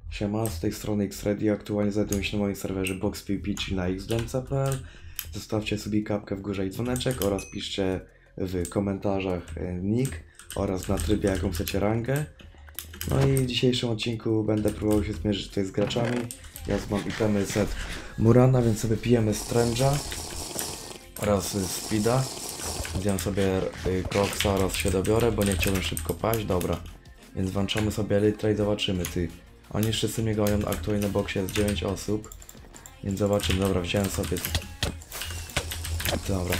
Siema, z tej strony X-Ready, aktualnie znajduję się na moim serwerze BoxPvP, czyli na xdance.pl. Zostawcie sobie kapkę w górze i dzwoneczek oraz piszcie w komentarzach nick oraz na trybie jaką chcecie rangę. No i w dzisiejszym odcinku będę próbował się zmierzyć tutaj z graczami. Ja mam itemy set Murana, więc sobie pijemy Strange'a oraz Speeda. Zjem sobie koksa oraz się dobiorę, bo nie chciałbym szybko paść, dobra. Więc włączamy sobie elytra i zobaczymy, Oni wszyscy mnie gonią, aktualnie na boksie jest 9 osób. Więc zobaczymy, dobra, wziąłem sobie... Dobra.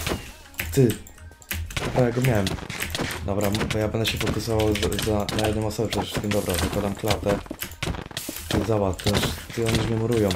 Ja go miałem. Dobra, to ja będę się fokusował na jedną osobę przede wszystkim, dobra, zakładam klatę. Zobacz, oni już mnie murują.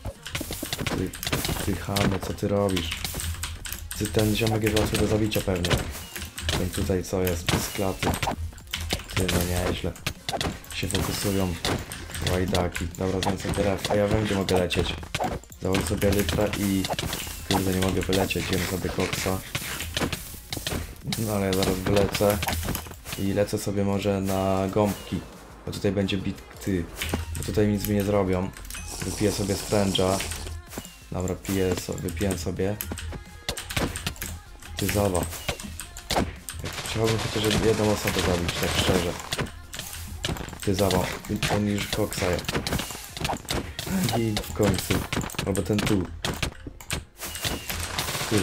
Ty chamie, co ty robisz? Ten ziomek jest łatwy do zabicia pewnie. Więc tutaj co jest, bez klaty. No nieźle. Się fokusują. Łajdaki. Dobra, znam sobie ref. A ja wiem, gdzie mogę lecieć. Założę sobie litra i... Kurde, nie mogę wylecieć. Jem sobie koksa. No ale ja zaraz wylecę. I lecę sobie może na gąbki. Bo tutaj będzie bity. Bo tutaj nic mi nie zrobią. Wypiję sobie Strange'a. Dobra, wypiję sobie. Ty zobacz. Chciałbym chociaż jedną osobę zabić, tak szczerze. Ty zobacz, on już koksa je. I w końcu. Albo ten tu. Ty.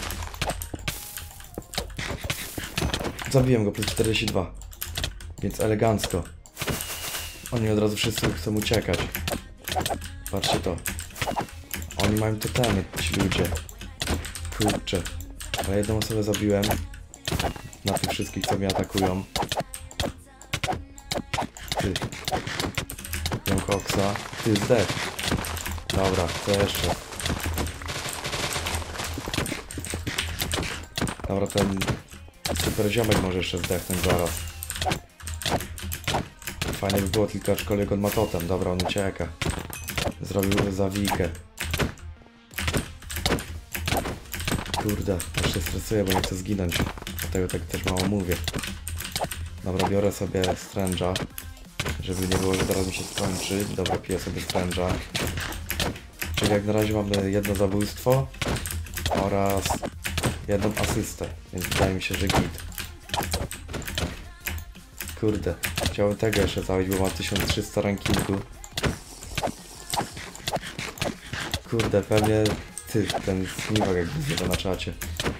Zabiłem go plus 42. Więc elegancko. Oni od razu wszyscy chcą uciekać. Patrzcie to. Oni mają totemy, ci ludzie. Kurczę. Ale jedną osobę zabiłem. Na tych wszystkich, co mnie atakują. Ty. Jem koksa. Ty, zdech. Dobra, co jeszcze? Dobra, ten super ziomek może jeszcze zdechnąć zaraz. Fajnie by było, tylko aczkolwiek on ma totem. Dobra, on ucieka. Zrobił zawijkę. Kurde, aż się stresuję, bo nie chcę zginąć. Dlatego tak też mało mówię. Dobra, biorę sobie Strange'a. Żeby nie było, że zaraz mi się skończy. Dobra, piję sobie Strange'a. Czyli jak na razie mamy jedno zabójstwo oraz jedną asystę. Więc wydaje mi się, że git. Kurde, chciałbym tego jeszcze zabić, bo ma 1300 rankingu. Kurde, pewnie ten śniwak jakby zjada na czacie.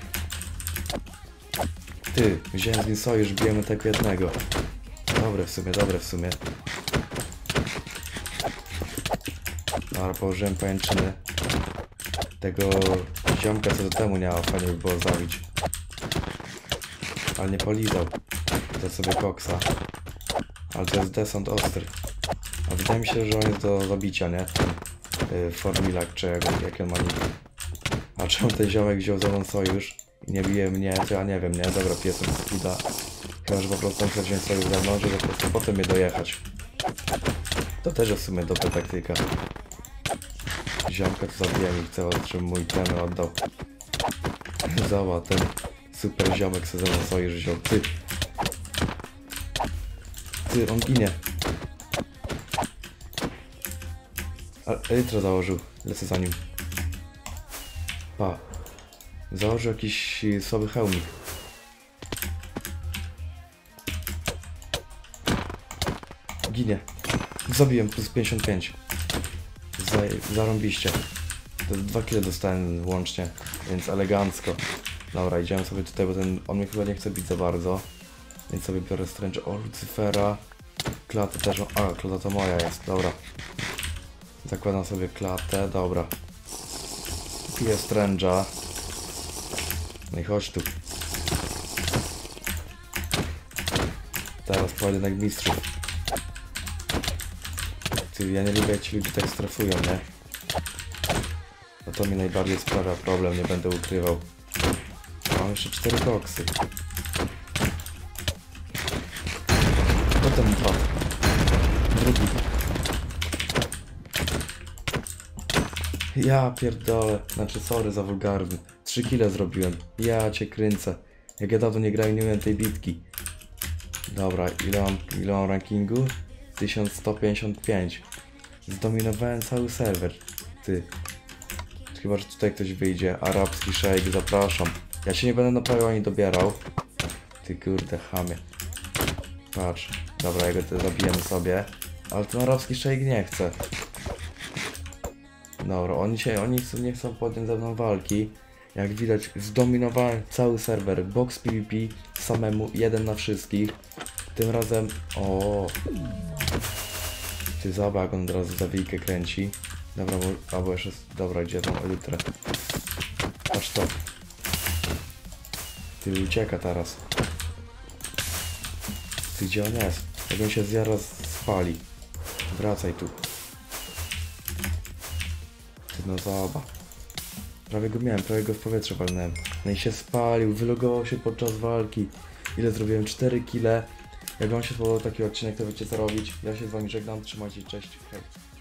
Wziąłem z nim sojusz, bijemy tego jednego. Dobre w sumie. Dobra, położyłem pajęczyny. Tego ziomka co do temu nie ma, fajnie by było zabić. Ale nie polizał. To sobie koksa. Ale to jest desant ostry. A wydaje mi się, że on jest do zabicia, nie? Formilak czy jak on ma nick. A czemu ten ziomek wziął ze mną sojusz i nie bije mnie, to ja nie wiem, nie? Dobra, piję sobie speeda. Chyba, że po prostu on chce wziąć sojusz ze mną, żeby po prostu potem mnie dojechać. To też jest w sumie dobra taktyka. Ziomka to zabiję i chcę, żebym mój ten oddał. Zobacz, ten super ziomek sobie ze mną sojusz wziął. Ty, on ginie. Elytra założył. Lecę za nim. Pa. Założył jakiś słaby hełmik. Ginie. Zabiłem plus 55. Zarąbiście. To 2 kile dostałem łącznie, więc elegancko. Dobra, idziemy sobie tutaj, bo on mnie chyba nie chce bić za bardzo. Więc sobie biorę Strange'a. O, Lucyfera. Klatę też. A, klata to moja jest. Dobra. Zakładam sobie klatę. Dobra. Piję Strange'a. No i chodź tu. Teraz pojedynek mistrzów. Ja nie lubię, jak ci ludzie tak strefują, nie? No to mi najbardziej sprawia problem, nie będę ukrywał. Mam jeszcze 4 koksy. Potem 2. Drugi. Ja pierdolę. Znaczy, sorry za wulgarny. 3 kile zrobiłem. Ja cię kręcę. Jak ja dawno nie grałem, nie miałem tej bitki. Dobra, ile mam rankingu? 1155. Zdominowałem cały serwer. Ty. Chyba, że tutaj ktoś wyjdzie. Arabski szejk, zapraszam. Ja się nie będę naprawiał ani dobierał. Ty kurde, chamie. Patrz. Dobra, jego to zabijemy sobie. Ale ten arabski szejk nie chce. Dobra, oni nie chcą podjąć ze mną walki. Jak widać, zdominowałem cały serwer Box PvP samemu, jeden na wszystkich. Tym razem... O. Ty zobacz, jak on od razu zawijkę kręci. Dobra, albo jeszcze... Dobra, gdzie tam elytrę? Patrz to. Ty ucieka teraz. Ty gdzie on jest? Jak on się zaraz spali. Wracaj tu. Ty no zobacz. Prawie go miałem, prawie go w powietrze walnąłem. No i się spalił, wylogował się podczas walki. Ile zrobiłem? 4 kile. Jak wam się spodobał taki odcinek, to wiecie co robić. Ja się z wami żegnam, trzymajcie, cześć, hej.